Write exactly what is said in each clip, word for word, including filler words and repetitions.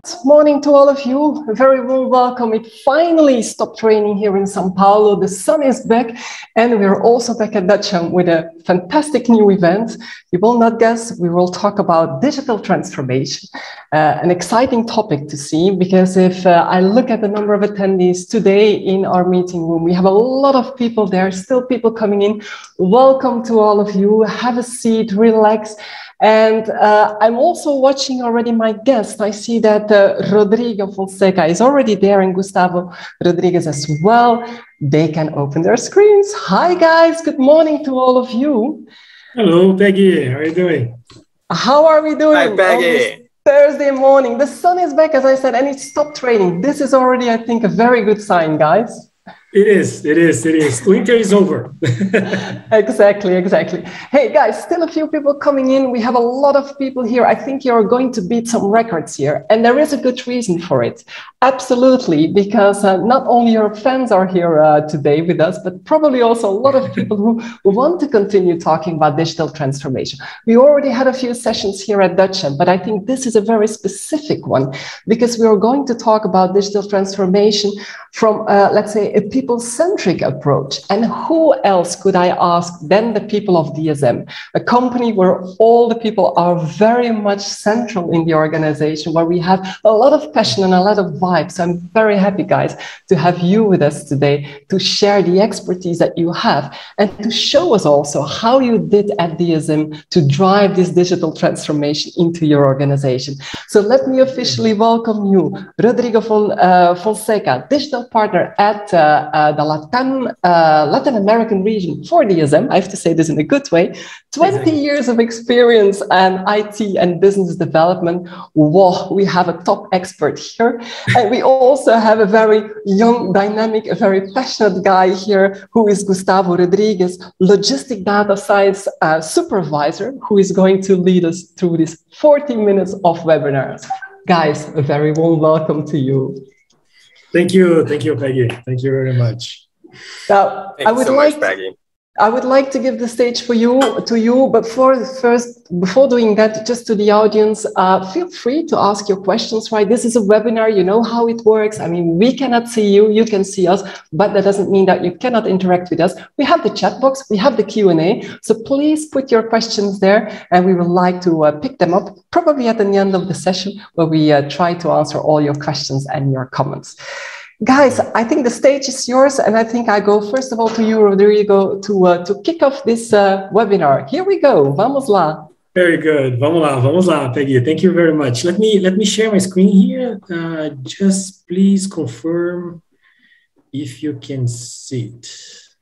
Morning to all of you. A very warm welcome. It finally stopped raining here in São Paulo. The sun is back, and we're also back at Dutcham with a fantastic new event. You will not guess, we will talk about digital transformation, uh, an exciting topic to see, because if uh, I look at the number of attendees today in our meeting room, we have a lot of people there, still people coming in. Welcome to all of you. Have a seat, relax. And uh, I'm also watching already my guest. I see that uh, Rodrigo Fonseca is already there and Gustavo Rodrigues as well. They can open their screens. Hi, guys. Good morning to all of you. Hello, Peggy. How are you doing? How are we doing? Hi, Peggy. Thursday morning. The sun is back, as I said, and it stopped raining. This is already, I think, a very good sign, guys. It is, it is, it is. Winter is over. Exactly, exactly. Hey, guys, still a few people coming in. We have a lot of people here. I think you're going to beat some records here. And there is a good reason for it. Absolutely, because uh, not only your fans are here uh, today with us, but probably also a lot of people who, who want to continue talking about digital transformation. We already had a few sessions here at Dutcham, but I think this is a very specific one, because we are going to talk about digital transformation from, uh, let's say, a people-centric approach. And who else could I ask than the people of D S M, a company where all the people are very much central in the organization, where we have a lot of passion and a lot of vibe. So I'm very happy, guys, to have you with us today to share the expertise that you have and to show us also how you did at D S M to drive this digital transformation into your organization. So let me officially welcome you, Rodrigo Fon, uh, Fonseca, digital partner at uh, uh, the Latin, uh, Latin American region for D S M. I have to say this in a good way. twenty exactly. years of experience and I T and business development. Whoa, we have a top expert here. And we also have a very young, dynamic, a very passionate guy here who is Gustavo Rodrigues, Logistic Data Science uh, Supervisor, who is going to lead us through this forty minutes of webinars. Guys, a very warm welcome to you. Thank you. Thank you, Peggy. Thank you very much. Now, Thank I would you so like much, Peggy. I would like to give the stage for you, to you, but for first, before doing that, just to the audience, uh, feel free to ask your questions, right? This is a webinar, you know how it works. I mean, we cannot see you, you can see us, but that doesn't mean that you cannot interact with us. We have the chat box, we have the Q and A, so please put your questions there, and we would like to uh, pick them up, probably at the end of the session, where we uh, try to answer all your questions and your comments. Guys, I think the stage is yours, and I think I go first of all to you, Rodrigo, to uh, to kick off this uh, webinar. Here we go. Vamos lá. Very good. Vamos lá, vamos lá, Peggy. Thank you very much. Let me let me share my screen here. Uh, just please confirm if you can see it.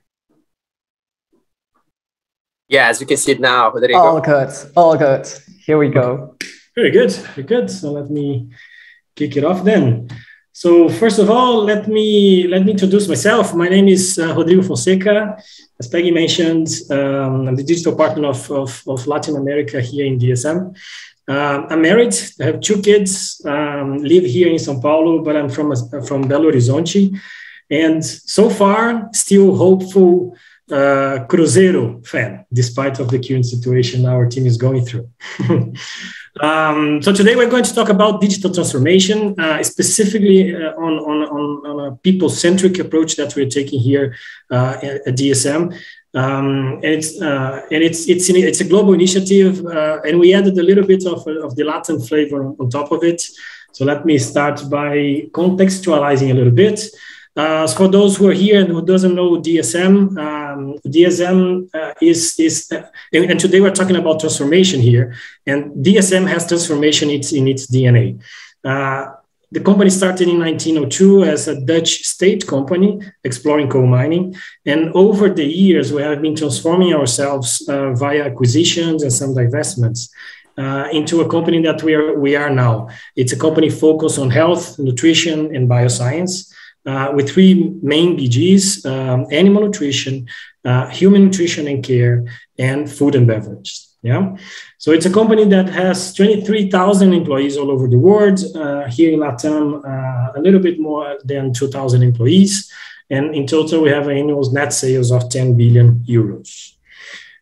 Yeah, as you can see it now, Rodrigo. All good. All good. Here we go. Very good. Very good. So let me kick it off then. So first of all, let me let me introduce myself. My name is uh, Rodrigo Fonseca. As Peggy mentioned, um, I'm the digital partner of, of, of Latin America here in D S M. Uh, I'm married. I have two kids. Um, live here in São Paulo, but I'm from from Belo Horizonte, and so far still hopeful uh, Cruzeiro fan, despite of the current situation our team is going through. Um, so today we're going to talk about digital transformation, uh, specifically uh, on, on, on, on a people-centric approach that we're taking here uh, at, at D S M. Um, and it's uh, and it's it's in, it's a global initiative, uh, and we added a little bit of, of the Latin flavor on, on top of it. So let me start by contextualizing a little bit. Uh, so for those who are here and who doesn't know D S M, um, D S M uh, is, is uh, and, and today we're talking about transformation here, and D S M has transformation it's in its D N A. Uh, the company started in nineteen oh two as a Dutch state company exploring coal mining, and over the years we have been transforming ourselves uh, via acquisitions and some divestments uh, into a company that we are, we are now. It's a company focused on health, nutrition, and bioscience. Uh, with three main B Gs, um, animal nutrition, uh, human nutrition and care, and food and beverage. Yeah, so it's a company that has twenty-three thousand employees all over the world. Uh, here in Latam, uh, a little bit more than two thousand employees. And in total, we have annual net sales of ten billion euros.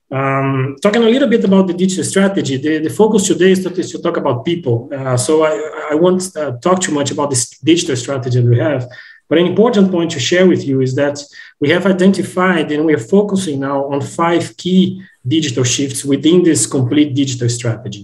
Um, talking a little bit about the digital strategy, the, the focus today is to, is to talk about people. Uh, so I, I won't uh, talk too much about this digital strategy that we have, but an important point to share with you is that we have identified and we are focusing now on five key digital shifts within this complete digital strategy.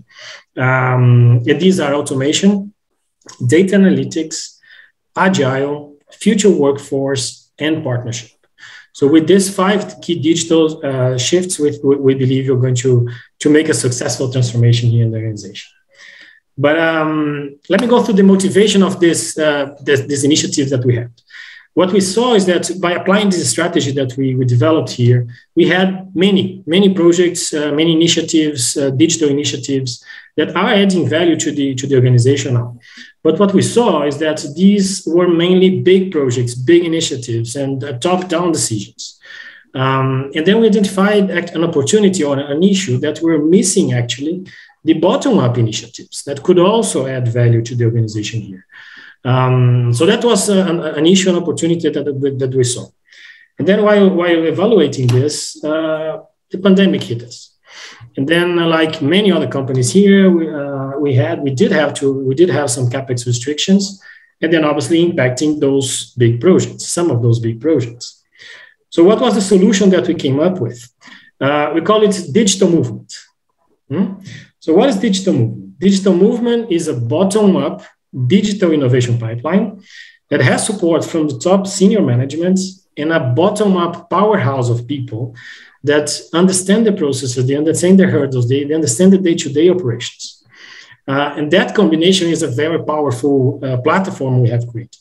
Um, and these are automation, data analytics, agile, future workforce, and partnership. So with these five key digital uh, shifts, we, we believe you're going to, to make a successful transformation here in the organization. But um, let me go through the motivation of this, uh, this, this initiative that we had. What we saw is that by applying this strategy that we, we developed here, we had many, many projects, uh, many initiatives, uh, digital initiatives that are adding value to the, to the organization now. But what we saw is that these were mainly big projects, big initiatives, and uh, top-down decisions. Um, and then we identified an opportunity or an issue that we're missing, actually, the bottom-up initiatives that could also add value to the organization here. Um, so that was uh, an, an issue, an opportunity that, that, that we saw. And then while, while evaluating this, uh, the pandemic hit us. And then, uh, like many other companies here, we, uh, we had, we did have to, we did have some capex restrictions, and then obviously impacting those big projects, some of those big projects. So what was the solution that we came up with? Uh, we call it digital movement. Hmm? So what is digital movement? Digital movement is a bottom-up digital innovation pipeline that has support from the top senior management and a bottom-up powerhouse of people that understand the processes, they understand the hurdles, they, they understand the day-to-day operations. Uh, and that combination is a very powerful uh, platform we have created.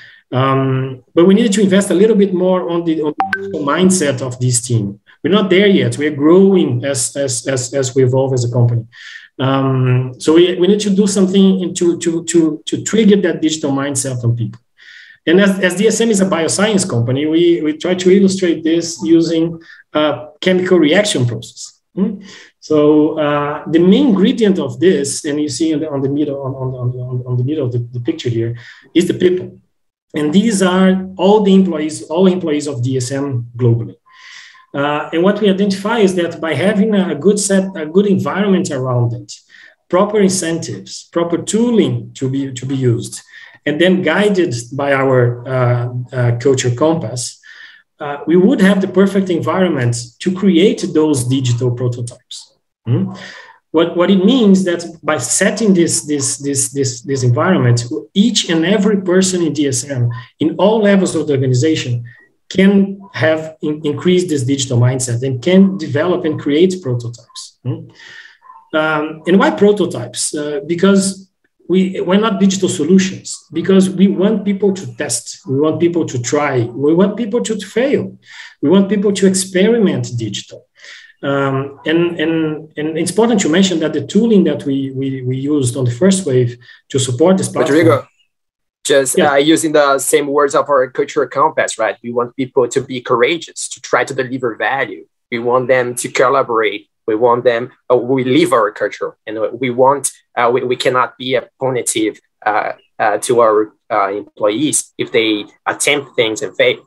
Um, but we needed to invest a little bit more on the, on the mindset of this team. We're not there yet. We're growing as, as, as, as we evolve as a company. Um, so we, we need to do something to, to, to, to trigger that digital mindset on people. And as, as D S M is a bioscience company, we, we try to illustrate this using a chemical reaction process. Hmm? So uh, the main ingredient of this, and you see on the, on the middle, on, on, on, on the middle of the, the picture here, is the people. And these are all the employees, all employees of D S M globally. Uh, and what we identify is that by having a good set, a good environment around it, proper incentives, proper tooling to be, to be used, and then guided by our uh, uh, culture compass, uh, we would have the perfect environment to create those digital prototypes. Hmm? What, what it means that by setting this, this, this, this, this environment, each and every person in D S M, in all levels of the organization, can have in, increased this digital mindset and can develop and create prototypes. Hmm? Um, and why prototypes? Uh, because we, we're not digital solutions, because we want people to test, we want people to try, we want people to, to fail, we want people to experiment digital. Um, and, and, and it's important to mention that the tooling that we, we, we used on the first wave to support this platform. Rodrigo, just yeah. uh, using the same words of our cultural compass, right? We want people to be courageous, to try to deliver value. We want them to collaborate. We want them, uh, we live our culture, and we want, uh, we, we cannot be a punitive uh, uh, to our uh, employees if they attempt things and fail.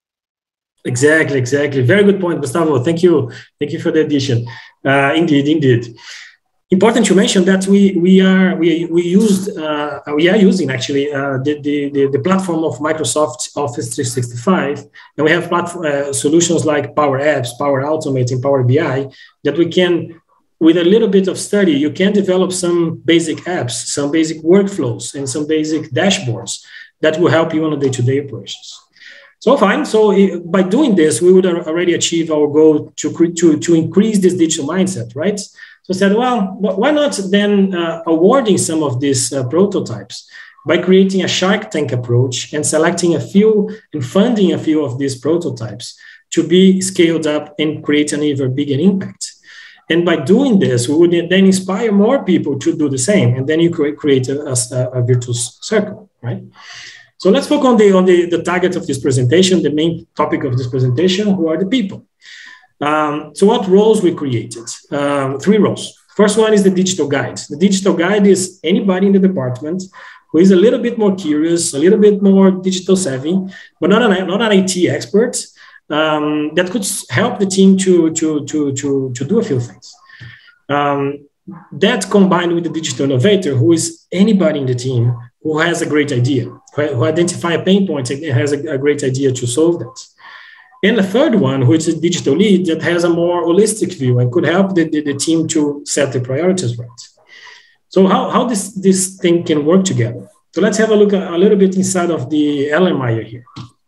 Exactly, exactly. Very good point, Gustavo. Thank you. Thank you for the addition. Uh, indeed, indeed. Important to mention that we we are we we used uh, we are using actually uh, the, the the the platform of Microsoft Office three sixty-five, and we have platform uh, solutions like Power Apps, Power Automate, and Power B I that we can, with a little bit of study, you can develop some basic apps, some basic workflows, and some basic dashboards that will help you on a day-to-day operations. So fine. So uh, by doing this, we would already achieve our goal to to to increase this digital mindset, right? So I said, well, why not then uh, awarding some of these uh, prototypes by creating a Shark Tank approach and selecting a few and funding a few of these prototypes to be scaled up and create an even bigger impact. And by doing this, we would then inspire more people to do the same. And then you create a, a, a virtuous circle, right? So let's focus on the, on the, the target of this presentation, the main topic of this presentation, who are the people. Um, so what roles we created? Um, three roles. First one is the digital guide. The digital guide is anybody in the department who is a little bit more curious, a little bit more digital savvy, but not an, not an I T expert, um, that could help the team to, to, to, to, to do a few things. Um, that combined with the digital innovator, who is anybody in the team who has a great idea, who identify a pain point and has a, a great idea to solve that. And the third one, which is a digital lead that has a more holistic view and could help the, the, the team to set the priorities right. So how, how this, this thing can work together? So let's have a look a, a little bit inside of the Erlenmeyer here.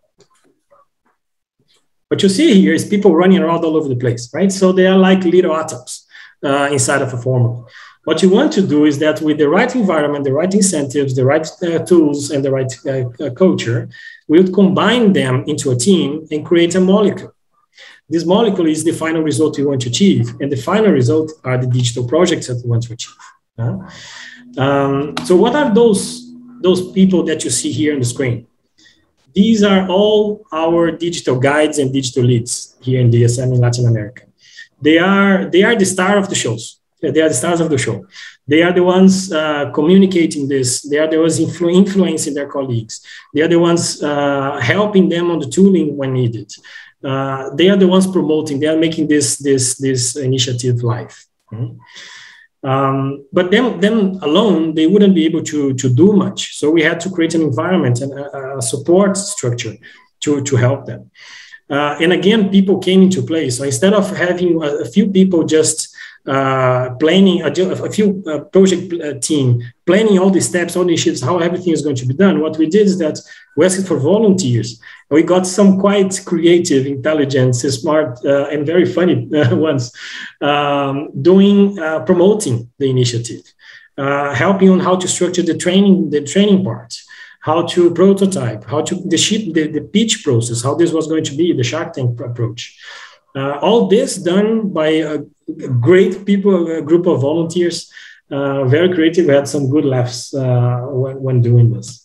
What you see here is people running around all over the place, right? So they are like little atoms uh, inside of a formula. What you want to do is that with the right environment, the right incentives, the right uh, tools, and the right uh, uh, culture, we would combine them into a team and create a molecule. This molecule is the final result we want to achieve, and the final result are the digital projects that we want to achieve. Uh, um, so what are those, those people that you see here on the screen? These are all our digital guides and digital leads here in D S M in Latin America. They are, they are the star of the shows. They are the stars of the show. They are the ones uh, communicating this. They are the ones influ influencing their colleagues. They are the ones uh, helping them on the tooling when needed. Uh, they are the ones promoting. They are making this, this, this initiative live. Mm-hmm. um, but them, them alone, they wouldn't be able to, to do much. So we had to create an environment and a, a support structure to, to help them. Uh, and again, people came into play. So instead of having a, a few people just uh, planning, a, a few uh, project uh, team, planning all the steps, all the initiatives, how everything is going to be done, what we did is that we asked for volunteers. And we got some quite creative, intelligent, smart, uh, and very funny uh, ones um, doing, uh, promoting the initiative, uh, helping on how to structure the training, the training part, how to prototype, how to the, sheet, the, the pitch process, how this was going to be, the Shark Tank approach. Uh, all this done by a great people, a group of volunteers, uh, very creative. We had some good laughs uh, when, when doing this.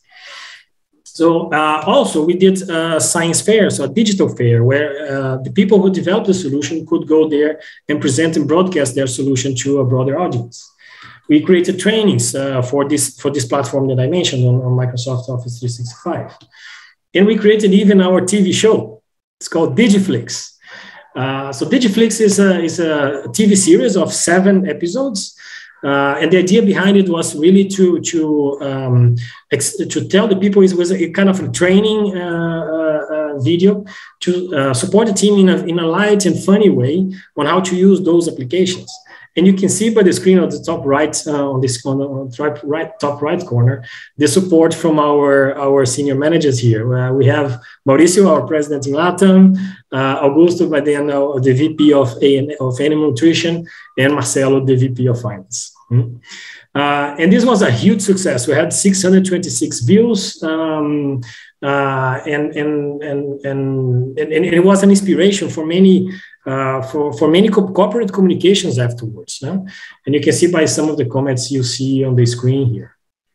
So uh, also we did a science fair, so a digital fair, where uh, the people who developed the solution could go there and present and broadcast their solution to a broader audience. We created trainings uh, for this for this platform that I mentioned on, on Microsoft Office three sixty-five. And we created even our T V show. It's called Digiflix. Uh, so Digiflix is a, is a T V series of seven episodes. Uh, and the idea behind it was really to, to, um, ex to tell the people it was a kind of a training uh, uh, video to uh, support the team in a, in a light and funny way on how to use those applications. And you can see by the screen on the top right, uh, on this on the top right, top right corner, the support from our, our senior managers here. Uh, we have Mauricio, our president in LATAM, uh, Augusto, by then uh, the V P of, A of Animal Nutrition, and Marcelo, the V P of Finance. Mm-hmm. uh, and this was a huge success. We had six hundred twenty-six views, um, uh, and, and, and, and, and, and it was an inspiration for many Uh, for, for many co corporate communications afterwards. Yeah? And you can see by some of the comments you see on the screen here.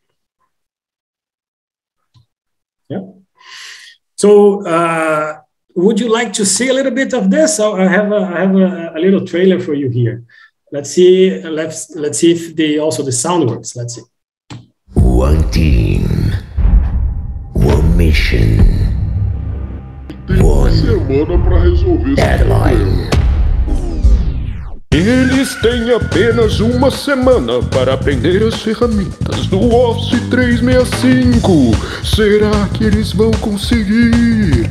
Yeah. So uh, would you like to see a little bit of this? So I have, a, I have a, a little trailer for you here. Let's see, let's, let's see if the, also the sound works. Let's see. One team, one mission. Semana para resolver esse problema. Eles têm apenas uma semana para aprender as ferramentas do Office trezentos e sessenta e cinco. Será que eles vão conseguir?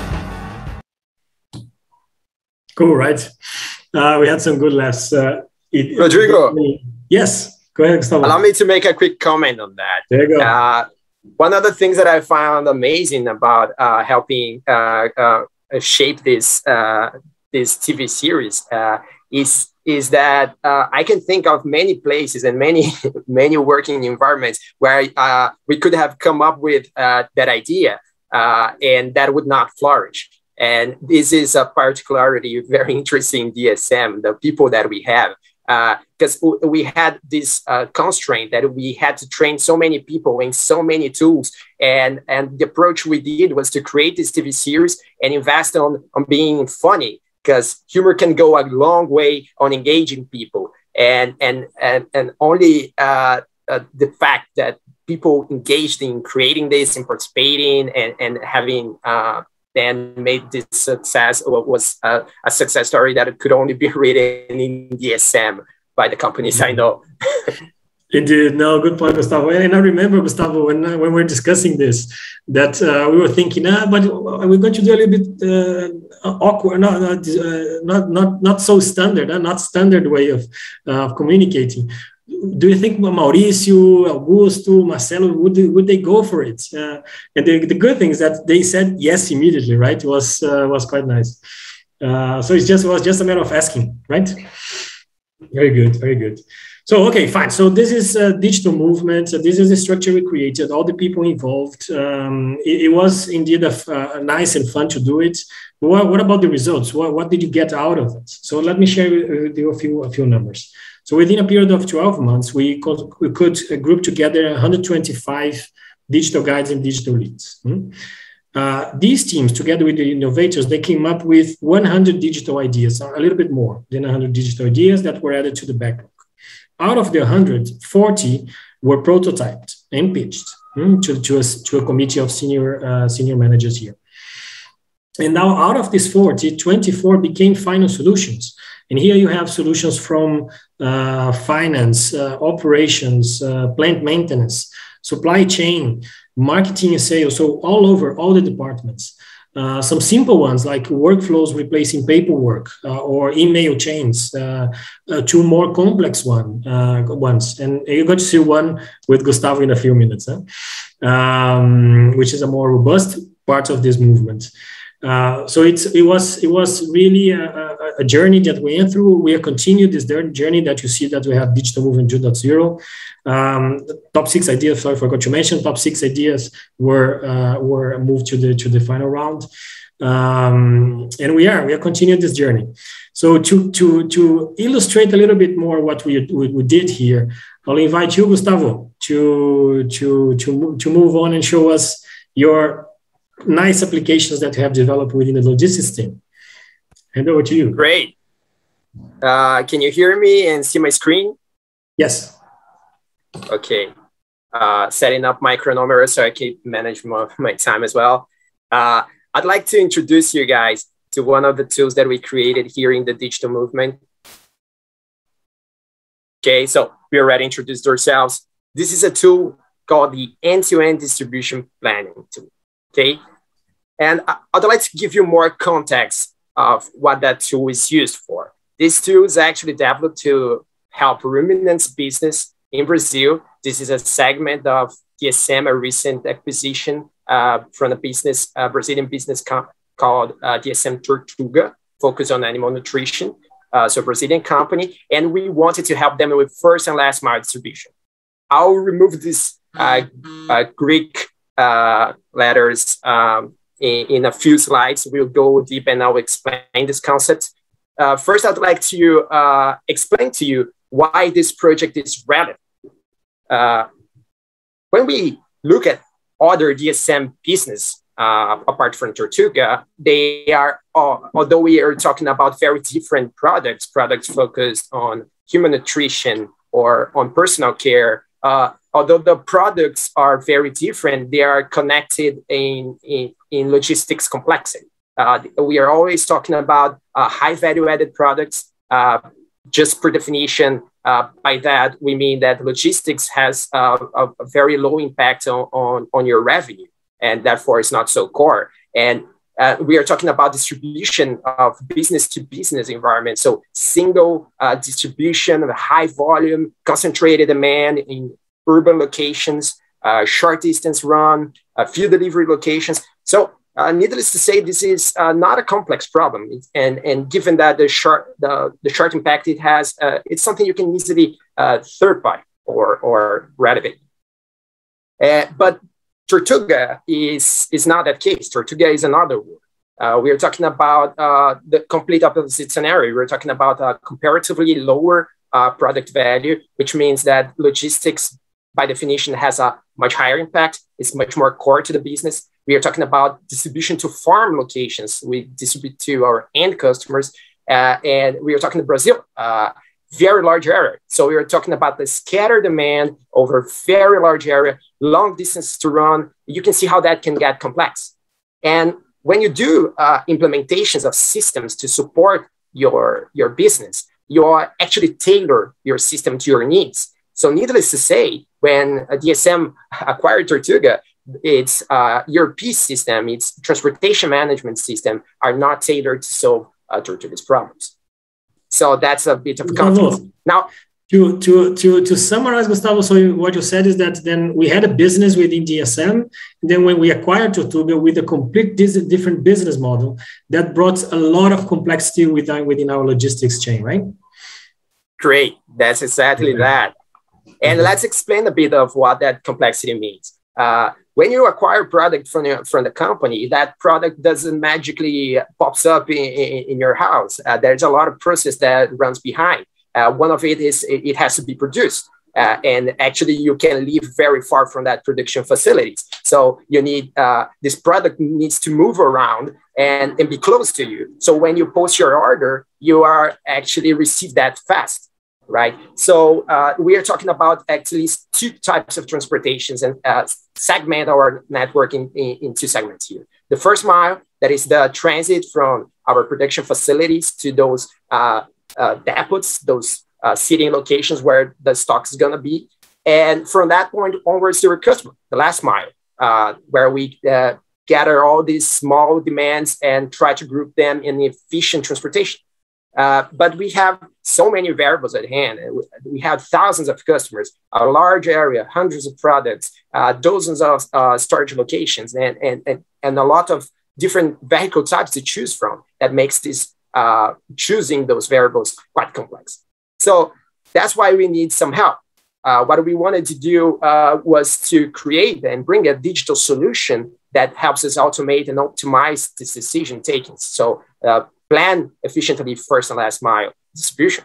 Cool, right? Uh, we had some good laughs. Uh, it, Rodrigo. It, yes, go ahead, Gustavo. Allow me to make a quick comment on that. There you go. Uh, one of the things that I found amazing about uh, helping uh, uh, shape this uh, this T V series uh, is is that uh, I can think of many places and many many working environments where uh, we could have come up with uh, that idea uh, and that would not flourish. And this is a particularity very interesting in D S M, the people that we have. Because uh, we had this uh, constraint that we had to train so many people in so many tools. And, and the approach we did was to create this T V series and invest on, on being funny, because humor can go a long way on engaging people. And, and, and, and only uh, uh, the fact that people engaged in creating this and participating and, and having uh, then made this success was a, a success story that could only be written in D S M by the companies I know. Indeed, no, good point, Gustavo. And I remember, Gustavo, when when we were discussing this, that uh, we were thinking, ah, but we're going to do a little bit uh, awkward, not not, uh, not not not so standard, uh, not standard way of uh, of communicating. Do you think Mauricio, Augusto, Marcelo, would, would they go for it? Uh, and the, the good thing is that they said yes immediately, right? It was, uh, was quite nice. Uh, so it just was just a matter of asking, right? Very good, very good. So, okay, fine. So this is a digital movement. So this is the structure we created, all the people involved. Um, it, it was indeed a, a nice and fun to do it. But what, what about the results? What, what did you get out of it? So let me share with you a few, a few numbers. So within a period of twelve months, we could, we could group together one hundred twenty-five digital guides and digital leads. Hmm? Uh, these teams, together with the innovators, they came up with one hundred digital ideas, a little bit more than one hundred digital ideas that were added to the backlog. Out of the one hundred, forty were prototyped and pitched hmm, to, to, a, to a committee of senior, uh, senior managers here. And now out of these forty, twenty-four became final solutions. And here you have solutions from uh, finance, uh, operations, uh, plant maintenance, supply chain, marketing and sales. So all over, all the departments. Uh, some simple ones like workflows replacing paperwork uh, or email chains, uh, uh, two more complex one, uh, ones. And you're going to see one with Gustavo in a few minutes, huh? um, which is a more robust part of this movement. Uh, so it's, it was it was really a, a, a journey that we went through. We have continued this journey that you see that we have Digital Movement two point oh. Um, top six ideas, sorry, I forgot to mention, top six ideas were uh, were moved to the to the final round. Um, and we are, we have continued this journey. So to, to, to illustrate a little bit more what we, we, we did here, I'll invite you, Gustavo, to, to, to, to move on and show us your nice applications that you have developed within the logistics team. Hand over to you. Great. Uh, can you hear me and see my screen? Yes. Okay. Uh, setting up my chronometer so I can manage my, my time as well. Uh, I'd like to introduce you guys to one of the tools that we created here in the digital movement. Okay, so we already introduced ourselves. This is a tool called the end-to-end distribution planning tool. Okay, and I'd like to give you more context of what that tool is used for. This tool is actually developed to help ruminants business in Brazil. This is a segment of D S M, a recent acquisition uh, from a business, a Brazilian business called uh, D S M Tortuga, focused on animal nutrition. Uh, so Brazilian company, and we wanted to help them with first and last mile distribution. I'll remove this uh, uh, Greek uh, letters um, in, in a few slides. We'll go deep and I'll explain this concept. Uh, first, I'd like to uh, explain to you why this project is relevant. Uh, when we look at other D S M business, uh, apart from Tortuga, they are, uh, although we are talking about very different products, products focused on human nutrition or on personal care, uh, although the products are very different, they are connected in, in, in logistics complexity. Uh, we are always talking about uh, high value added products. Uh, just per definition, uh, by that, we mean that logistics has uh, a, a very low impact on, on, on your revenue, and therefore it's not so core. And, Uh, we are talking about distribution of business to business environment. So single uh, distribution of high volume, concentrated demand in urban locations, uh, short distance run, uh, field delivery locations. So uh, needless to say, this is uh, not a complex problem. And, and given that the short, the, the short impact it has, uh, it's something you can easily uh, third party or, or renovate. Uh, but Tortuga is, is not that case. Tortuga is another word. Uh, we are talking about uh, the complete opposite scenario. We're talking about a comparatively lower uh, product value, which means that logistics, by definition, has a much higher impact. It's much more core to the business. We are talking about distribution to farm locations. We distribute to our end customers. Uh, and we are talking to Brazil. Uh, very large area. So we are talking about the scattered demand over very large area, long distance to run. You can see how that can get complex. And when you do uh, implementations of systems to support your, your business, you are actually tailor your system to your needs. So needless to say, when a D S M acquired Tortuga, its uh, E R P system, its transportation management system are not tailored to solve uh, Tortuga's problems. So that's a bit of context. Now, to, to, to, to summarize, Gustavo, so what you said is that then we had a business within D S M. And then when we acquired Tortuga with a complete different business model, that brought a lot of complexity within, within our logistics chain, right? Great. That's exactly okay. that. And mm-hmm. let's explain a bit of what that complexity means. Uh, when you acquire a product from, your, from the company, that product doesn't magically pops up in, in, in your house. Uh, there's a lot of process that runs behind. Uh, one of it is it, it has to be produced. Uh, and actually, you can live very far from that production facilities. So you need, uh, this product needs to move around and, and be close to you. So when you post your order, you are actually receive that fast. Right. So uh, we are talking about at least two types of transportations and uh, segment our network in, in, in two segments here. The first mile, that is the transit from our production facilities to those uh, uh, depots, those uh, sitting locations where the stock is going to be. And from that point onwards to our customer, the last mile, uh, where we uh, gather all these small demands and try to group them in efficient transportation. Uh, but we have so many variables at hand. We have thousands of customers, a large area, hundreds of products, uh, dozens of uh, storage locations, and, and, and, and a lot of different vehicle types to choose from. That makes this uh, choosing those variables quite complex. So that's why we need some help. Uh, what we wanted to do uh, was to create and bring a digital solution that helps us automate and optimize this decision taking. So uh, plan efficiently first and last mile distribution.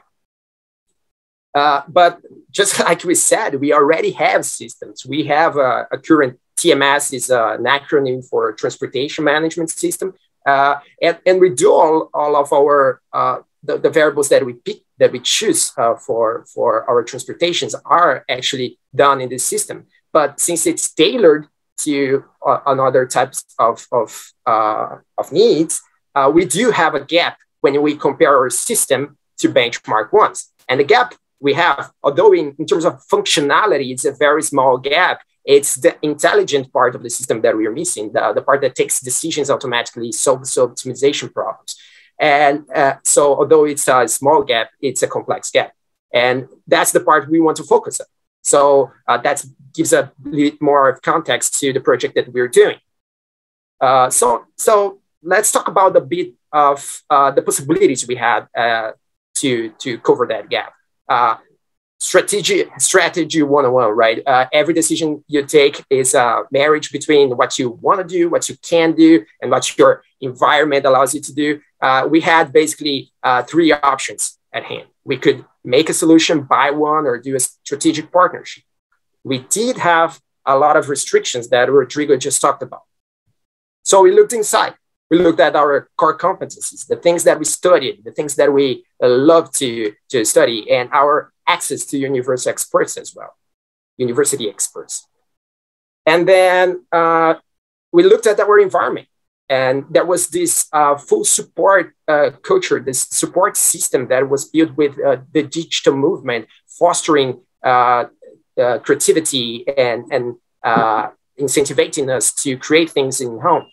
Uh, but just like we said, we already have systems. We have a, a current T M S is uh, an acronym for Transportation Management System. Uh, and, and we do all, all of our, uh, the, the variables that we pick, that we choose uh, for, for our transportations are actually done in this system. But since it's tailored to uh, another types of, of, uh, of needs, Uh, we do have a gap when we compare our system to benchmark ones. And the gap we have, although in, in terms of functionality, it's a very small gap, it's the intelligent part of the system that we are missing, the, the part that takes decisions automatically, solves optimization problems. And uh, so although it's a small gap, it's a complex gap. And that's the part we want to focus on. So uh, that gives a little more of context to the project that we're doing. Uh, so, so let's talk about a bit of uh, the possibilities we had uh, to, to cover that gap. Uh, strategy, strategy one oh one, right? Uh, every decision you take is a marriage between what you want to do, what you can do, and what your environment allows you to do. Uh, we had basically uh, three options at hand. We could make a solution, buy one, or do a strategic partnership. We did have a lot of restrictions that Rodrigo just talked about. So we looked inside. We looked at our core competencies, the things that we studied, the things that we uh, love to, to study, and our access to university experts as well, university experts. And then uh, we looked at our environment, and there was this uh, full support uh, culture, this support system that was built with uh, the digital movement, fostering uh, uh, creativity and, and uh, incentivizing us to create things in home.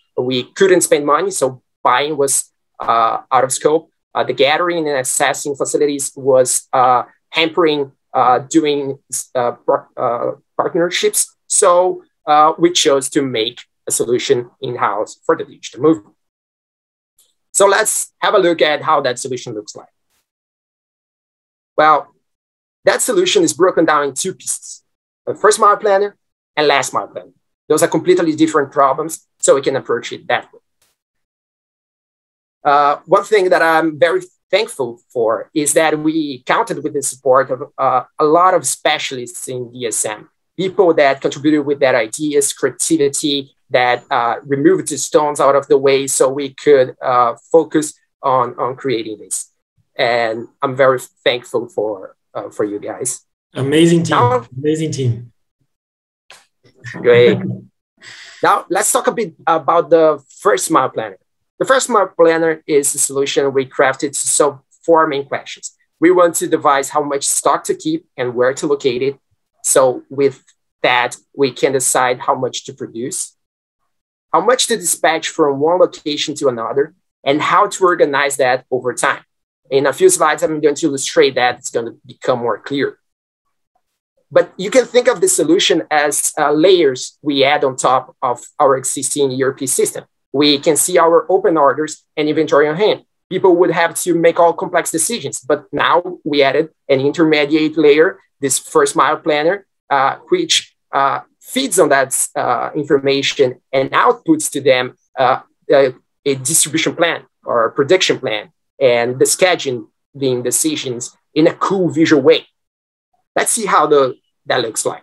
we couldn't spend money, so buying was uh, out of scope. Uh, the gathering and accessing facilities was uh, hampering uh, doing uh, uh, partnerships. So uh, we chose to make a solution in-house for the digital movement. So let's have a look at how that solution looks like. Well, that solution is broken down in two pieces: a first mile planner and last mile planner. Those are completely different problems, so we can approach it that way. Uh, one thing that I'm very thankful for is that we counted with the support of uh, a lot of specialists in D S M, people that contributed with their ideas, creativity, that uh, removed the stones out of the way so we could uh, focus on, on creating this. And I'm very thankful for, uh, for you guys. Amazing team, now, amazing team. Great. Now, let's talk a bit about the first mile planner. The first mile planner is a solution we crafted to solve four main questions. We want to devise how much stock to keep and where to locate it. So with that, we can decide how much to produce, how much to dispatch from one location to another, and how to organize that over time. In a few slides, I'm going to illustrate that. It's going to become more clear. But you can think of the solution as uh, layers we add on top of our existing E R P system. We can see our open orders and inventory on hand. People would have to make all complex decisions, but now we added an intermediate layer, this first mile planner, uh, which uh, feeds on that uh, information and outputs to them uh, a, a distribution plan or a prediction plan and the scheduling decisions in a cool visual way. Let's see how the, that looks like.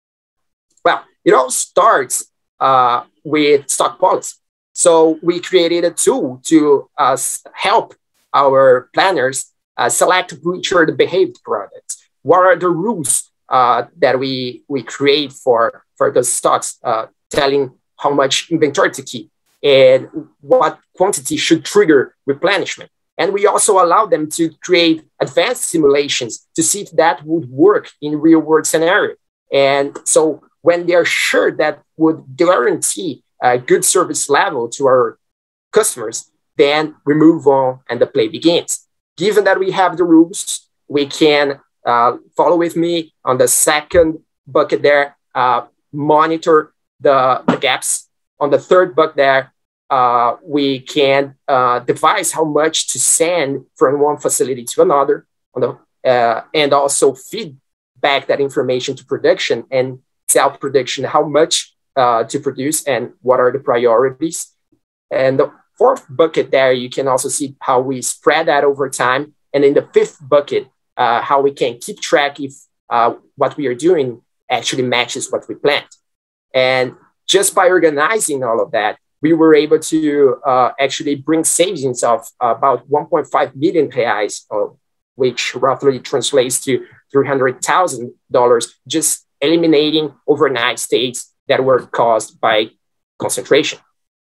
Well, it all starts uh, with stock policy. So we created a tool to uh, help our planners uh, select which are the behaved products. What are the rules uh, that we, we create for, for those stocks, uh, telling how much inventory to keep and what quantity should trigger replenishment. And we also allow them to create advanced simulations to see if that would work in real world scenario. And so when they're sure that would guarantee a good service level to our customers, then we move on and the play begins. Given that we have the rules, we can uh, follow with me on the second bucket there, uh, monitor the, the gaps. On the third bucket there, uh, we can uh, devise how much to send from one facility to another, on the, uh, and also feed back that information to production and tell production how much Uh, to produce and what are the priorities. And the fourth bucket there, you can also see how we spread that over time. And in the fifth bucket, uh, how we can keep track if uh, what we are doing actually matches what we planned. And just by organizing all of that, we were able to uh, actually bring savings of about one point five million reais, uh, which roughly translates to three hundred thousand dollars, just eliminating overnight stays that were caused by concentration.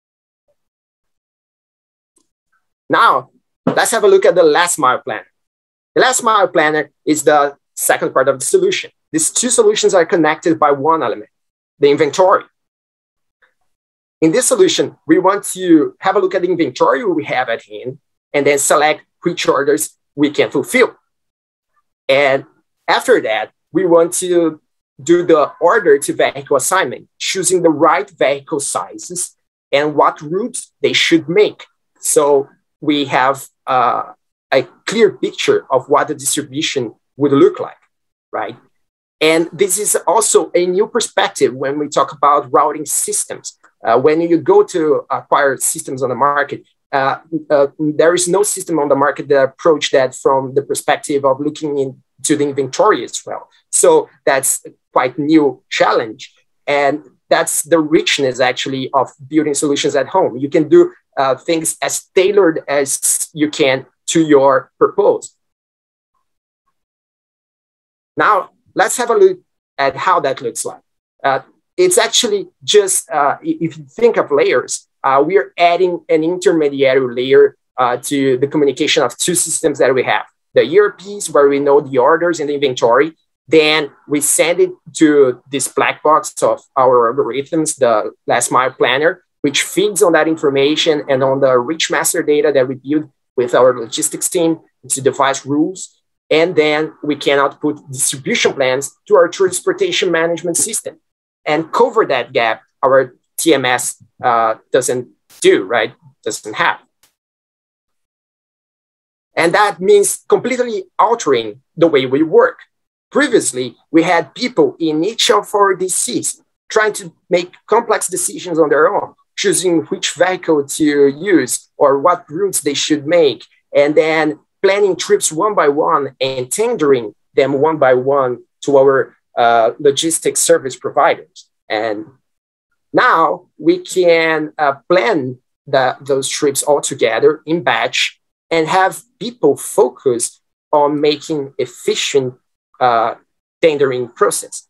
Now, let's have a look at the last mile planner. The last mile planner is the second part of the solution. These two solutions are connected by one element, the inventory. In this solution, we want to have a look at the inventory we have at hand and then select which orders we can fulfill. And after that, we want to do the order to vehicle assignment, choosing the right vehicle sizes and what routes they should make. So we have uh, a clear picture of what the distribution would look like, right? And this is also a new perspective when we talk about routing systems. Uh, when you go to acquire systems on the market, uh, uh, there is no system on the market that approach that from the perspective of looking into the inventory as well. So that's quite new challenge. And that's the richness actually of building solutions at home. You can do uh, things as tailored as you can to your purpose. Now, let's have a look at how that looks like. Uh, it's actually just, uh, if you think of layers, uh, we are adding an intermediary layer uh, to the communication of two systems that we have. The E R Ps, where we know the orders and the inventory. Then we send it to this black box of our algorithms, the last mile planner, which feeds on that information and on the rich master data that we build with our logistics team to devise rules. And then we can output distribution plans to our transportation management system and cover that gap our T M S uh, doesn't do, right? Doesn't have. And that means completely altering the way we work. Previously, we had people in each of our D Cs trying to make complex decisions on their own, choosing which vehicle to use or what routes they should make, and then planning trips one by one and tendering them one by one to our uh, logistics service providers. And now we can uh, plan the, those trips all together in batch and have people focus on making efficient uh, tendering process.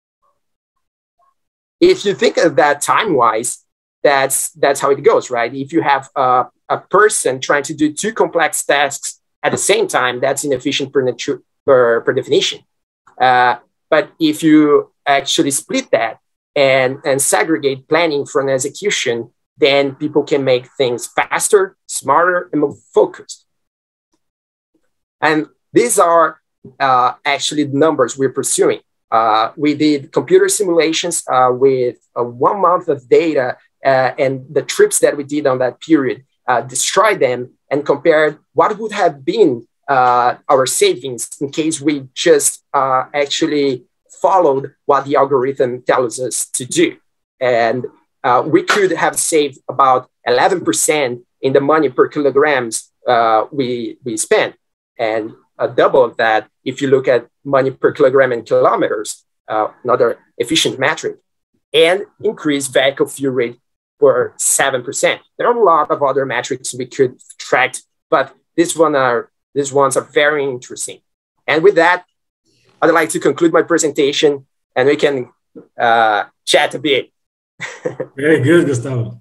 If you think of that time-wise, that's, that's how it goes, right? If you have a, a person trying to do two complex tasks at the same time, that's inefficient per, per, per definition. Uh, but if you actually split that and, and segregate planning from execution, then people can make things faster, smarter, and more focused. And these are uh, actually the numbers we're pursuing. Uh, we did computer simulations uh, with uh, one month of data uh, and the trips that we did on that period, uh, destroyed them and compared what would have been uh, our savings in case we just uh, actually followed what the algorithm tells us to do. And uh, we could have saved about eleven percent in the money per kilograms uh, we, we spent. And a double of that if you look at money per kilogram in kilometers, uh, another efficient metric, and increase vehicle fuel rate for seven percent. There are a lot of other metrics we could track, but this one are, these ones are very interesting. And with that, I'd like to conclude my presentation and we can uh, chat a bit. Very good, Gustavo.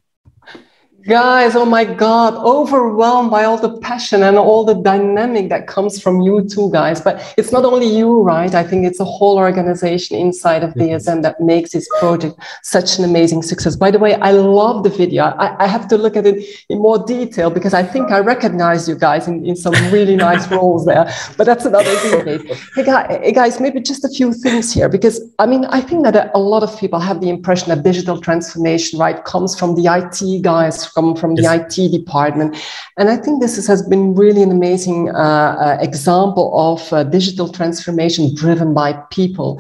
Guys, oh my God, overwhelmed by all the passion and all the dynamic that comes from you two guys. But it's not only you, right? I think it's a whole organization inside of D S M that makes this project such an amazing success. By the way, I love the video. I, I have to look at it in more detail because I think I recognize you guys in, in some really nice roles there. But that's another debate. Hey, guys, hey guys, maybe just a few things here, because I mean, I think that a lot of people have the impression that digital transformation, right, comes from the I T guys, From, from the yes. I T department. And I think this is, has been really an amazing uh, uh, example of uh, digital transformation driven by people.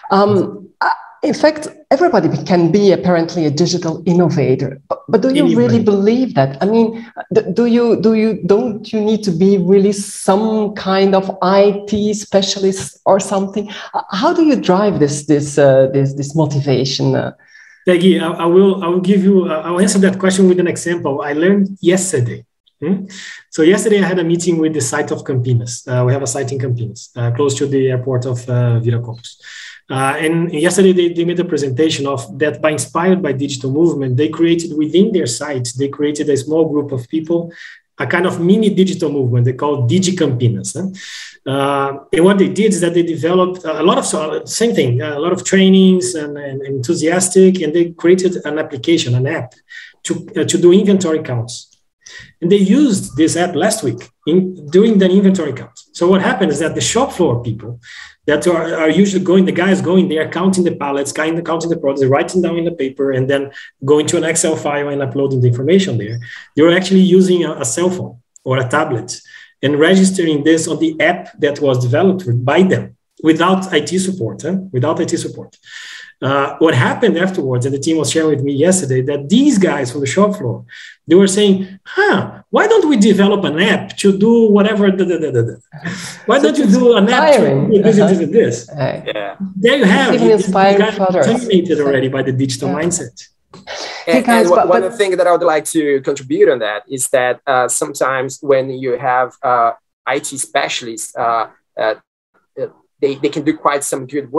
Um, uh, in fact, everybody can be apparently a digital innovator, but, but do you anyway. really believe that? I mean, do you, do you, don't you need to be really some kind of I T specialist or something? How do you drive this, this, uh, this, this motivation? Uh, Peggy, I, I will I will give you, uh, I'll answer that question with an example I learned yesterday. Hmm? So yesterday I had a meeting with the site of Campinas. Uh, we have a site in Campinas, uh, close to the airport of uh, Viracopos. Uh, and yesterday they, they made a presentation of that by inspired by digital movement, they created within their sites, they created a small group of people, a kind of mini digital movement they call Digi Campinas. Huh? Uh, and what they did is that they developed a lot of, uh, same thing, a lot of trainings and, and enthusiastic, and they created an application, an app to, uh, to do inventory counts. And they used this app last week in doing the inventory counts. So what happened is that the shop floor people that are, are usually going, the guys going there, counting the pallets, counting the products, writing down in the paper, and then going to an Excel file and uploading the information there. They were actually using a, a cell phone or a tablet and registering this on the app that was developed by them without I T support, huh? without I T support. Uh, what happened afterwards, and the team was sharing with me yesterday, that these guys from the shop floor, they were saying, huh, why don't we develop an app to do whatever, da, da, da, da, da. Why don't you do an app to do this, uh-huh. this, and this? Uh, yeah. There you have it. It's contaminated already by the digital yeah. mindset. And, hey guys, and but, one but, thing that I would like to contribute on that is that uh, sometimes when you have uh, I T specialists, uh, uh, they, they can do quite some good work.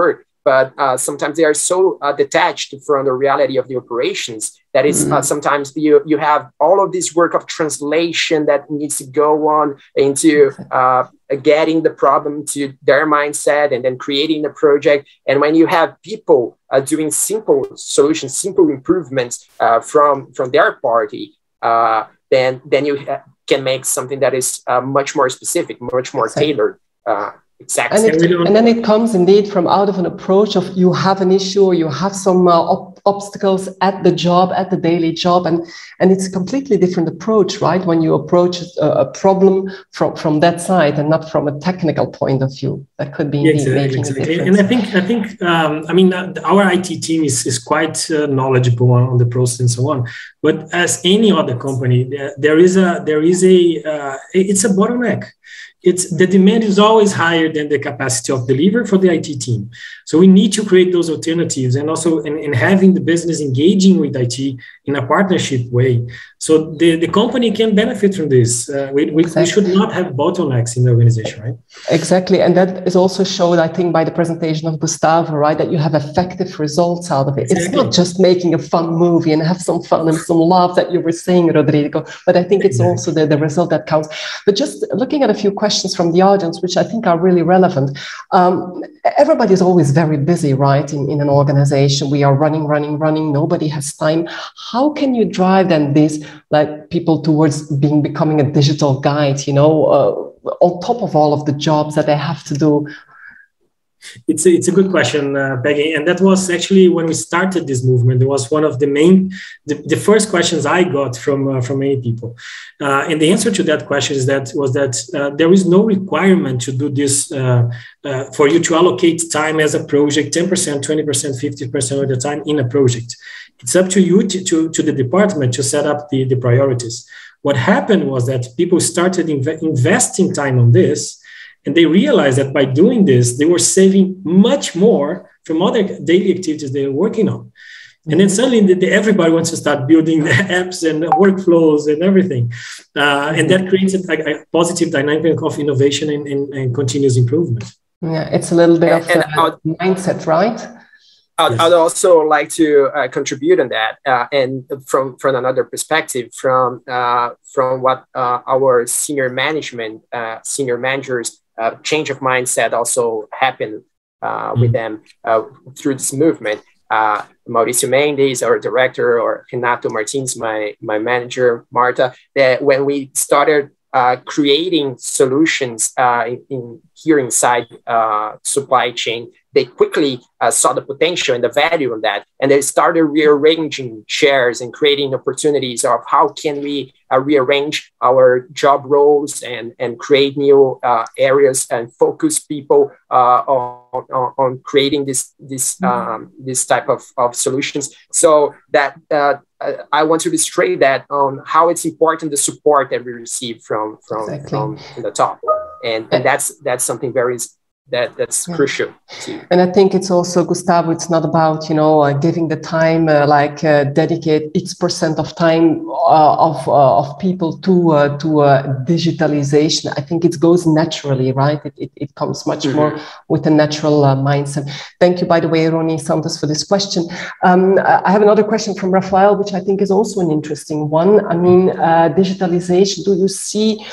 but uh, sometimes they are so uh, detached from the reality of the operations that is uh, sometimes you you have all of this work of translation that needs to go on into uh, getting the problem to their mindset and then creating the project. And when you have people uh, doing simple solutions, simple improvements uh, from from their party, uh, then then you ha- can make something that is uh, much more specific, much more exactly. tailored. Uh, Exactly. And, it, and then it comes indeed from out of an approach of you have an issue, or you have some uh, op- obstacles at the job, at the daily job, and, and it's a completely different approach, right? When you approach a, a problem from, from that side and not from a technical point of view, that could be yeah, indeed exactly, making exactly. a difference. And I think, I think, um, I mean, uh, our I T team is, is quite uh, knowledgeable on, on the process and so on. But as any other company, there, there is a, there is a, uh, it's a bottleneck. It's the demand is always higher than the capacity of delivery for the I T team. So we need to create those alternatives, and also in, in having the business engaging with I T in a partnership way. So the, the company can benefit from this. Uh, we, we, exactly. we should not have bottlenecks in the organization, right? Exactly. And that is also showed, I think, by the presentation of Gustavo, right? That you have effective results out of it. Exactly. It's not just making a fun movie and have some fun and some love that you were saying, Rodrigo, but I think it's exactly. also the, the result that counts. But just looking at a few questions from the audience, which I think are really relevant. Um, everybody is always very busy, right? In, in an organization, we are running, running, running. Nobody has time. How can you drive then this, like people towards being, becoming a digital guide, you know, uh, on top of all of the jobs that they have to do? It's a, it's a good question, uh, Peggy. And that was actually when we started this movement. It was one of the main, the, the first questions I got from uh, from many people. Uh, and the answer to that question is that was that uh, there is no requirement to do this uh, uh, for you to allocate time as a project, ten percent, twenty percent, fifty percent of the time in a project. It's up to you to, to, to the department to set up the, the priorities. What happened was that people started inv- investing time on this, and they realized that by doing this, they were saving much more from other daily activities they were working on. And then suddenly the, the, everybody wants to start building the apps and workflows and everything. Uh, and that creates a, a positive dynamic of innovation and, and, and continuous improvement. Yeah, it's a little bit of and, uh, and mindset, right? I'd, yes. I'd also like to uh, contribute on that, uh, and from, from another perspective, from uh, from what uh, our senior management, uh, senior managers, uh, change of mindset also happened uh, mm-hmm. with them uh, through this movement. Uh, Mauricio Mendes, our director, or Renato Martins, my my manager, Marta, that when we started uh, creating solutions uh, in, in here inside uh, supply chain, they quickly uh, saw the potential and the value in that. And they started rearranging shares and creating opportunities of how can we uh, rearrange our job roles and, and create new uh, areas and focus people uh, on, on, on creating this, this, um, this type of, of solutions. So that uh, I want to illustrate that on how it's important, the support that we receive from, from, exactly. from the top. And, and that's, that's something very that that's yeah. crucial too. And I think it's also, Gustavo, it's not about, you know, uh, giving the time, uh, like uh, dedicate X percent of time uh, of uh, of people to uh, to uh, digitalization. I think it goes naturally, right? It it, it comes much mm-hmm. more with a natural uh, mindset. Thank you, by the way, Ronnie Santos, for this question. Um, I have another question from Rafael, which I think is also an interesting one. I mean, uh, digitalization, do you see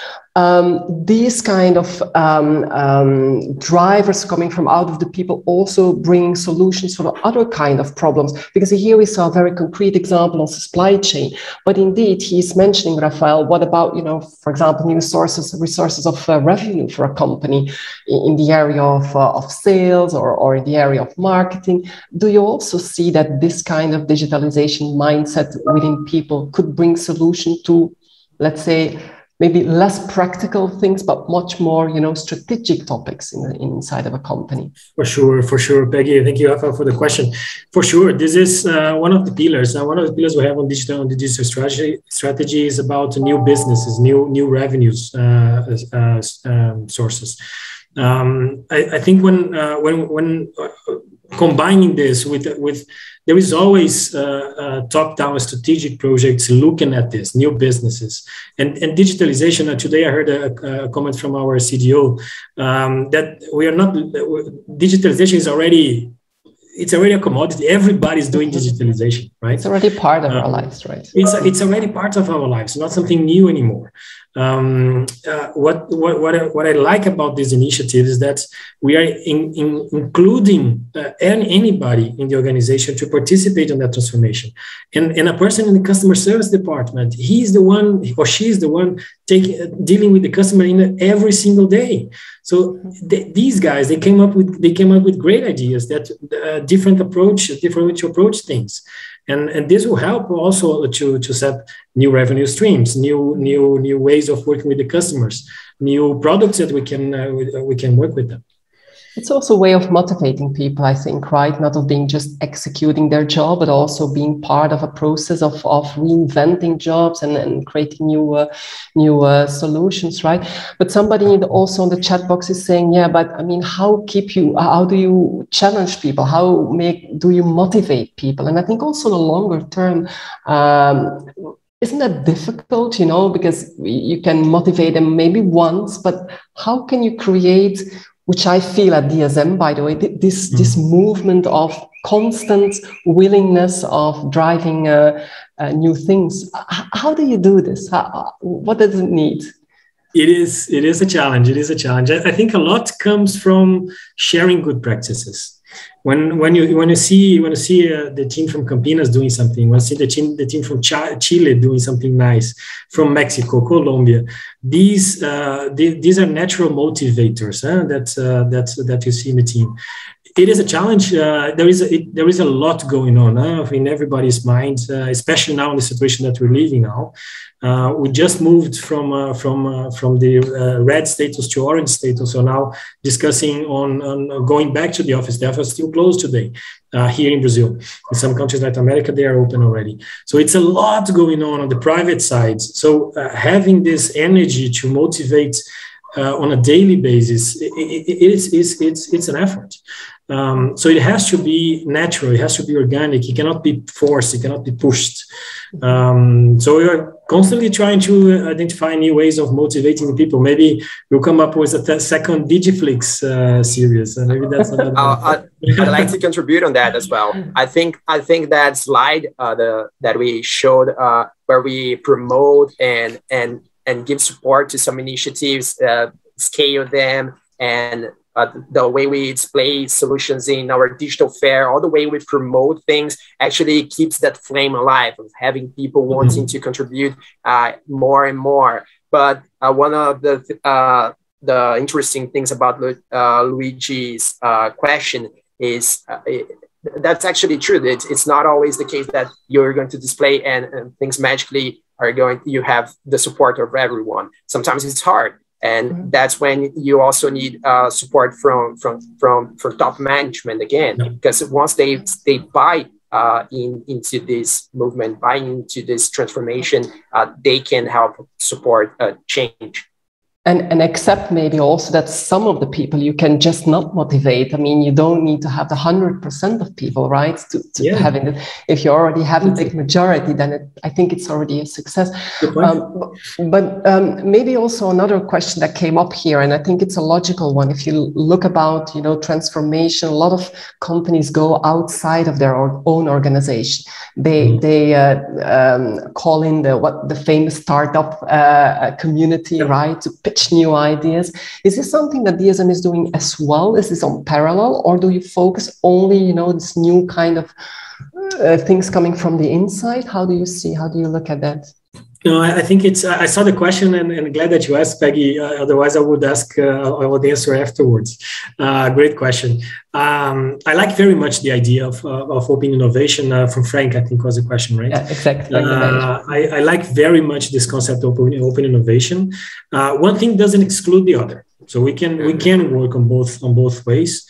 Um, these kind of um, um, drivers coming from out of the people also bringing solutions for other kind of problems? Because here we saw a very concrete example on supply chain, but indeed he's mentioning, Rafael, what about, you know, for example, new sources, resources of uh, revenue for a company in, in the area of, uh, of sales or, or in the area of marketing? Do you also see that this kind of digitalization mindset within people could bring solution to, let's say, maybe less practical things, but much more, you know, strategic topics in the, inside of a company? For sure, for sure, Peggy. Thank you, Rafa, for the question. For sure, this is uh, one of the pillars. Uh, one of the pillars we have on digital, on the digital strategy, strategy is about new businesses, new new revenues uh, uh, um, sources. Um, I, I think when uh, when when uh, combining this with with there is always uh, uh, top-down strategic projects looking at this, new businesses. And, and digitalization, uh, today I heard a, a comment from our C D O um, that we are not, digitalization is already it's already a commodity. Everybody's doing digitalization, right? It's already part of um, our lives, right? It's it's already part of our lives, not something new anymore. Um, uh, what, what, what, I, what I like about this initiative is that we are in, in including uh, anybody in the organization to participate in that transformation. And, and a person in the customer service department, he's the one or she's the one taking, dealing with the customer in every single day. So th- these guys, they came up with, they came up with great ideas that uh, different approach, different way to approach things. And, and this will help also to, to set new revenue streams, new, new, new ways of working with the customers, new products that we can, uh, we, we can work with them. It's also a way of motivating people, I think, right? Not of being just executing their job, but also being part of a process of, of reinventing jobs and, and creating new uh, new uh, solutions, right? But somebody also in the chat box is saying, yeah, but I mean, how keep you, how do you challenge people? How make, do you motivate people? And I think also the longer term, um, isn't that difficult, you know, because you can motivate them maybe once, but how can you create, which I feel at D S M, by the way, this, mm. this movement of constant willingness of driving uh, uh, new things. How do you do this? How, what does it need? It is, it is a challenge. It is a challenge. I think a lot comes from sharing good practices. When when you when you see when you see uh, the team from Campinas doing something, when you see the team the team from Ch- Chile doing something nice, from Mexico, Colombia, these uh, they, these are natural motivators huh, that uh, that that you see in the team. It is a challenge. Uh, there is a, it, there is a lot going on huh, in everybody's mind, uh, especially now in the situation that we're living now. Uh, we just moved from uh, from uh, from the uh, red status to orange status, so now discussing on, on going back to the office. The office is still closed today uh, here in Brazil. In some countries, Latin America, they are open already. So it's a lot going on on the private side. So uh, having this energy to motivate uh, on a daily basis, it, it, it is it's, it's it's an effort. Um, so it has to be natural. It has to be organic. It cannot be forced. It cannot be pushed. Um, so we are constantly trying to identify new ways of motivating the people. Maybe we'll come up with a th- second Digiflix uh, series. And maybe that's another. uh, I'd like to contribute on that as well. I think I think that slide uh, the that we showed uh, where we promote and and and give support to some initiatives, uh, scale them, and Uh, the way we display solutions in our digital fair, all the way we promote things actually keeps that flame alive of having people mm-hmm. wanting to contribute uh, more and more. But uh, one of the uh, the interesting things about uh, Luigi's uh, question is uh, it, that's actually true. It's, it's not always the case that you're going to display and, and things magically are going, you have the support of everyone. Sometimes it's hard. And that's when you also need uh, support from from from from top management again, because once they they buy uh, in into this movement, buy into this transformation, uh, they can help support uh, change. And, and accept maybe also that some of the people you can just not motivate. I mean, you don't need to have the one hundred percent of people, right? To, to yeah. having it. If you already have a big majority, then it, I think it's already a success. Um, but um, maybe also another question that came up here, and I think it's a logical one. If you look about, you know, transformation, a lot of companies go outside of their own organization. They, mm-hmm. they uh, um, call in the, what the famous startup uh, community, yeah. right? To pitch new ideas. Is this something that D S M is doing as well? Is this on parallel, or do you focus only, you know, this new kind of uh, things coming from the inside? How do you see, how do you look at that? No, I think it's, I saw the question and, and glad that you asked, Peggy. Uh, otherwise, I would ask, uh, I would answer afterwards. Uh, great question. Um, I like very much the idea of, uh, of open innovation uh, from Frank, I think was the question, right? Yeah, exactly. Uh, I, I like very much this concept of open, open innovation. Uh, one thing doesn't exclude the other. So we can, we can work on both, on both ways.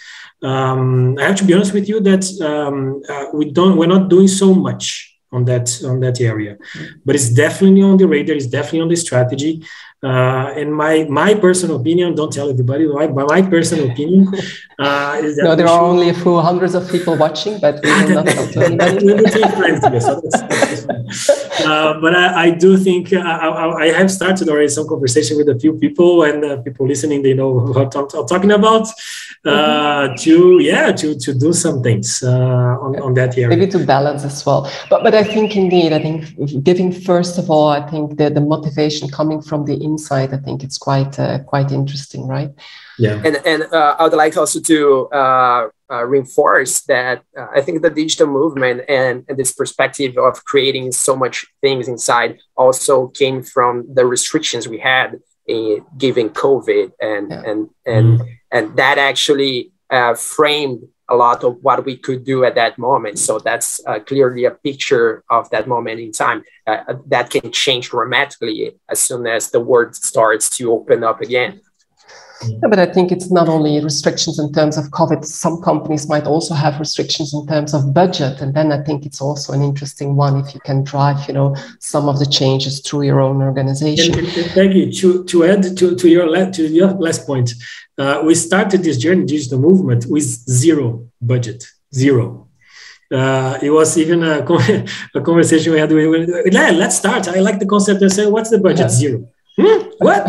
Um, I have to be honest with you that um, uh, we don't, we're not doing so much on that on that area, but it's definitely on the radar. It's definitely on the strategy. Uh, in my my personal opinion, don't tell everybody, right? But my personal opinion uh, is that no, there are should... only a few hundreds of people watching, but we will not tell to anybody. We will take friends here, so that's, that's fine. Uh, but I, I do think uh, I, I have started already some conversation with a few people, and uh, people listening, they know what I'm, I'm talking about. Uh, mm-hmm. To yeah, to to do some things uh, on on that area. Maybe to balance as well. But but I think indeed, I think giving first of all, I think the the motivation coming from the inside, I think it's quite uh, quite interesting, right? Yeah. And and uh, I would like also to uh, uh, reinforce that uh, I think the digital movement and, and this perspective of creating so much things inside also came from the restrictions we had in given COVID, and yeah. and and mm-hmm. and that actually uh, framed a lot of what we could do at that moment. So that's uh, clearly a picture of that moment in time uh, that can change dramatically as soon as the world starts to open up again. Yeah, but I think it's not only restrictions in terms of COVID. Some companies might also have restrictions in terms of budget. And then I think it's also an interesting one if you can drive, you know, some of the changes through your own organization. And, and Peggy, to, to add to, to, your, to your last point, uh, we started this journey, digital movement, with zero budget, zero. Uh, it was even a, a conversation we had with, with yeah, let's start. I like the concept of saying, what's the budget? Yeah. Zero. Hmm? What?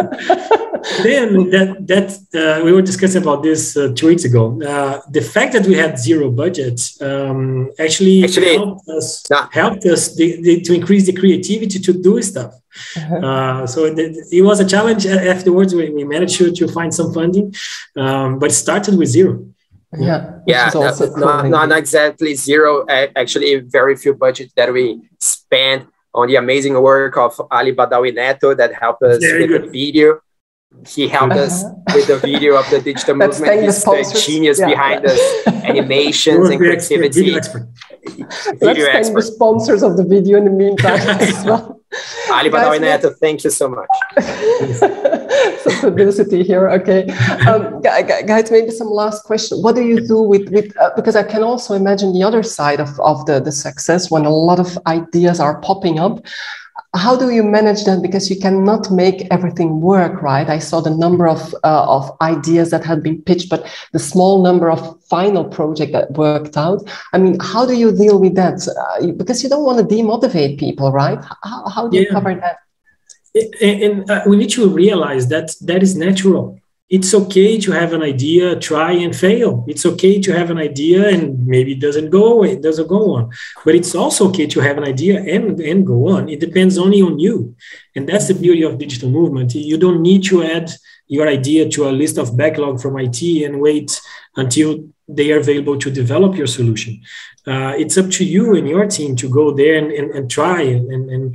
Then that that uh, we were discussing about this uh, two weeks ago. Uh, the fact that we had zero budget um, actually, actually helped us nah. helped us the, the, to increase the creativity to do stuff. Uh-huh. Uh, so it, it was a challenge. Afterwards, we, we managed to, to find some funding, um, but it started with zero. Yeah, yeah, no, not, not exactly zero. Actually, very few budget that we spent on the amazing work of Ali Badawi Neto that helped us Very with good. the video. He helped uh-huh. us with the video of the digital movement. He's the genius yeah. behind the animations and creativity. Video expert. Video Let's expert. thank the sponsors of the video in the meantime as well. Ali Badawi Neto, thank you so much. Some publicity here, okay. Um, guys, maybe some last question. What do you do with, with uh, because I can also imagine the other side of, of the, the success when a lot of ideas are popping up. How do you manage that? Because you cannot make everything work, right? I saw the number of uh, of ideas that had been pitched, but the small number of final project that worked out. I mean, how do you deal with that? Uh, because you don't want to demotivate people, right? How, how do you yeah. cover that? And, and uh, we need to realize that that is natural. It's okay to have an idea, try and fail. It's okay to have an idea and maybe it doesn't go away, it doesn't go on. But it's also okay to have an idea and, and go on. It depends only on you. And that's the beauty of digital movement. You don't need to add your idea to a list of backlog from I T and wait until they are available to develop your solution. Uh, it's up to you and your team to go there and, and, and try. And, and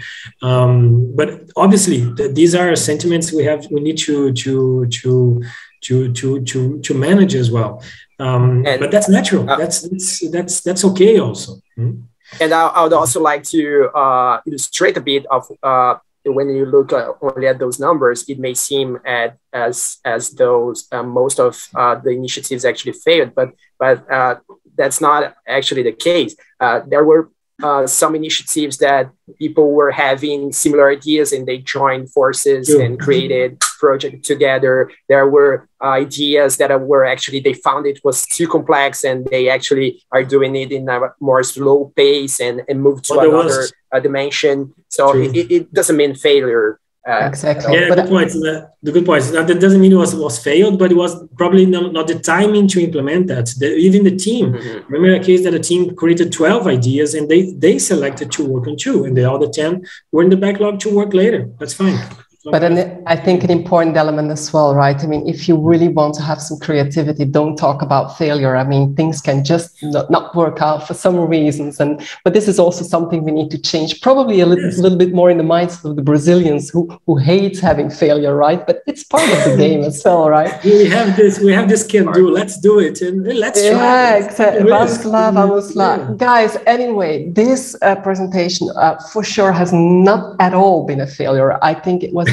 um, but obviously, th- these are sentiments we have. We need to to to to to to, to manage as well. Um, and, but that's natural. Uh, that's that's that's that's okay also. Hmm? And I, I would also like to uh, illustrate a bit of. Uh, when you look uh, only at those numbers, it may seem at, as as those uh, most of uh, the initiatives actually failed, but but uh, that's not actually the case. Uh, there were uh, some initiatives that people were having similar ideas and they joined forces yeah. and created project together. There were uh, ideas that were actually, they found it was too complex and they actually are doing it in a more slow pace and, and moved to well, another was... uh, dimension. So it, it doesn't mean failure. Uh, exactly. Yeah, but good point. The, the good point. That doesn't mean it was, was failed, but it was probably not, not the timing to implement that. The, even the team. Mm-hmm. Remember a case that a team created twelve ideas and they they selected to work on two, and the other ten were in the backlog to work later. That's fine. But an, I think an important element as well, right? I mean, if you really want to have some creativity, don't talk about failure. I mean, things can just not, not work out for some reasons. And but this is also something we need to change, probably a little, yes. little bit more in the minds of the Brazilians who, who hate having failure, right? But it's part of the game as well, right? We have this, we have this can do, let's do it. And let's try. Yeah, exactly. Vamos lá, vamos lá. Guys, anyway, this uh, presentation uh, for sure has not at all been a failure. I think it was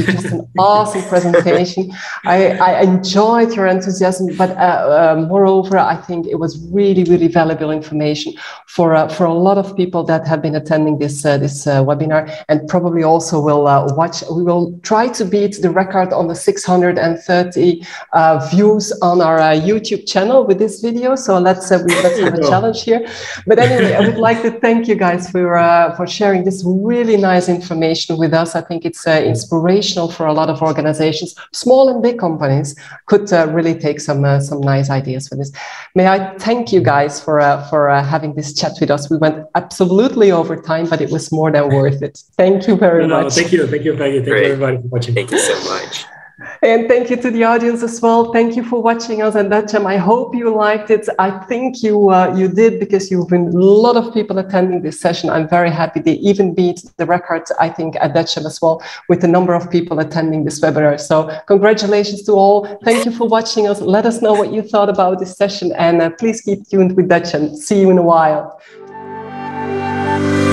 did just an awesome presentation. I, I enjoyed your enthusiasm, but uh, uh, moreover, I think it was really, really valuable information for uh, for a lot of people that have been attending this uh, this uh, webinar, and probably also will uh, watch. We will try to beat the record on the six hundred thirty uh, views on our uh, YouTube channel with this video. So let's uh, we, let's have a challenge here. But anyway, I would like to thank you guys for uh, for sharing this really nice information with us. I think it's uh, inspirational for a lot of organizations, small and big companies, could uh, really take some uh, some nice ideas for this. May I thank you guys for uh, for uh, having this chat with us. We went absolutely over time, but it was more than worth it. Thank you very no, no, much. Thank you, thank you, Peggy. Thank Great. you everybody for watching. Thank you so much. And thank you to the audience as well. Thank you for watching us at Dutcham. I hope you liked it. I think you uh, you did, because you've been a lot of people attending this session. I'm very happy. They even beat the record, I think, at Dutcham as well, with the number of people attending this webinar. So congratulations to all. Thank you for watching us. Let us know what you thought about this session, and uh, please keep tuned with Dutcham. See you in a while.